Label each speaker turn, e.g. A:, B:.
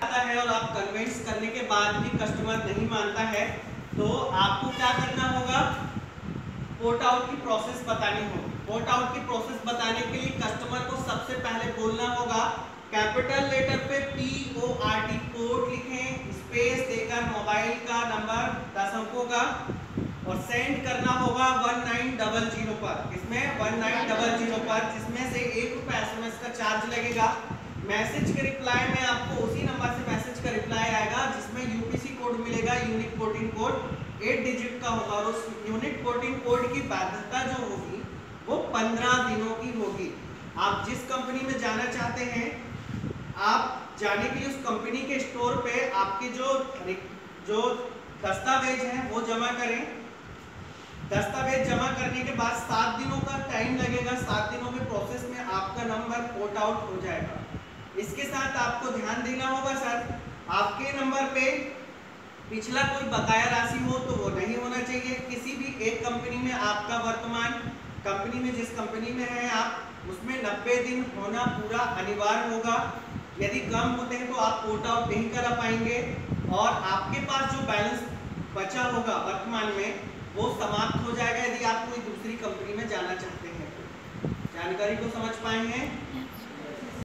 A: है और आप कन्विंस करने के बाद भी कस्टमर नहीं मानता है तो आपको क्या करना होगा, पोर्ट आउट की प्रोसेस बतानी होगी। पोर्ट आउट की प्रोसेस बताने के लिए कस्टमर को सबसे पहले बोलना होगा, कैपिटल लेटर पे PORT पोर्ट लिखें, स्पेस देकर मोबाइल का नंबर 10 अंकों का और सेंड करना होगा 1900 पर, इसमें 1900 पर, जिसमें से ₹1 SMS का चार्ज लगेगा। मैसेज के रिप्लाई में आपको उसी नंबर से मैसेज का रिप्लाई आएगा जिसमें UPC कोड मिलेगा, यूनिक पोर्टिंग कोड 8 डिजिट का होगा और उस यूनिक पोर्टिंग कोड की वैधता जो होगी वो 15 दिनों की होगी। आप जिस कंपनी में जाना चाहते हैं, आप जाने के लिए उस कंपनी के स्टोर पे आपके जो दस्तावेज हैं वो जमा करें। दस्तावेज जमा करने के बाद 7 दिनों का टाइम लगेगा। 7 दिनों के प्रोसेस में आपका नंबर पोर्ट आउट हो जाएगा। इसके साथ आपको ध्यान देना होगा सर, आपके नंबर पे पिछला कोई बकाया राशि हो तो वो नहीं होना चाहिए। किसी भी एक कंपनी में आपका वर्तमान कंपनी में जिस कंपनी में है आप उसमें 90 दिन होना पूरा अनिवार्य होगा। यदि कम होते हैं तो आप पोर्ट आउट नहीं करा पाएंगे और आपके पास जो बैलेंस बचा होगा वर्तमान में वो समाप्त हो जाएगा यदि आप कोई दूसरी कंपनी में जाना चाहते हैं। जानकारी को समझ पाए हैं?